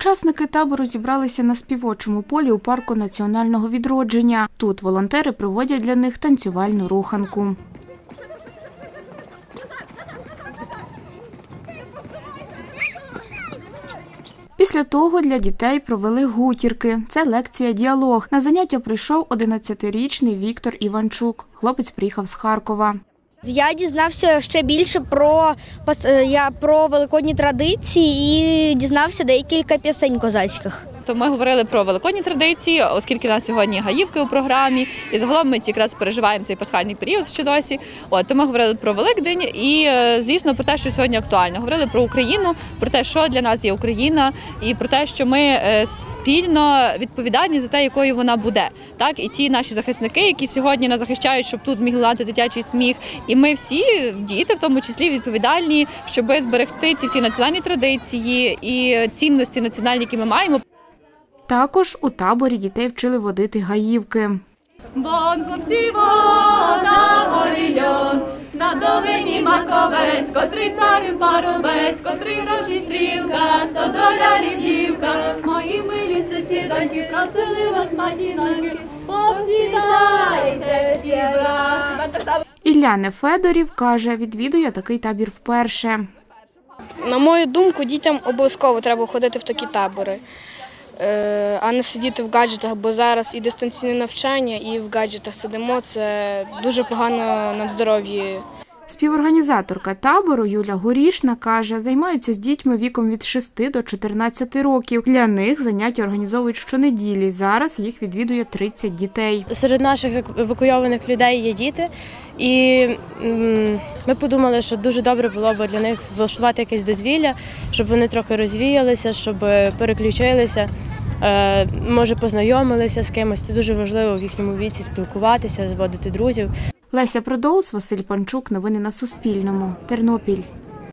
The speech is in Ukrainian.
Учасники табору зібралися на співочому полі у парку національного відродження. Тут волонтери проводять для них танцювальну руханку. Після того для дітей провели гутірки. Це лекція-діалог. На заняття прийшов 11-річний Віктор Іванчук. Хлопець приїхав з Харкова. Я дізнався ще більше про великодні традиції і дізнався декілька пісень козацьких. То ми говорили про великодні традиції, оскільки в нас сьогодні гаївки у програмі, і загалом ми якраз переживаємо цей пасхальний період ще досі. То ми говорили про Великдень і, звісно, про те, що сьогодні актуально. Говорили про Україну, про те, що для нас є Україна, і про те, що ми спільно відповідальні за те, якою вона буде. Так, і ті наші захисники, які сьогодні нас захищають, щоб тут міг лунати дитячий сміх. І ми всі, діти в тому числі, відповідальні, щоб зберегти ці всі національні традиції і цінності національні, які ми маємо. Також у таборі дітей вчили водити гаївки. Вон хлопці вода, горі льон, на долині маковець, котрий царем парубець, котрий гроші стрілка, 100 долярів дівка. Мої милі сусідоньки, просили вас, матіноньки, повсідайте всі враз. Ілля Нефедорів каже, відвідує такий табір вперше. На мою думку, дітям обов'язково треба ходити в такі табори, а не сидіти в гаджетах, бо зараз і дистанційне навчання, і в гаджетах сидимо, це дуже погано на здоров'ї. Співорганізаторка табору Юля Горішна каже, займаються з дітьми віком від 6 до 14 років. Для них заняття організовують щонеділі. Зараз їх відвідує 30 дітей. Серед наших евакуйованих людей є діти, і ми подумали, що дуже добре було б для них влаштувати якесь дозвілля, щоб вони трохи розвіялися, щоб переключилися, може познайомилися з кимось. Це дуже важливо в їхньому віці спілкуватися, зводити друзів. Леся Продоус, Василь Панчук. Новини на Суспільному. Тернопіль.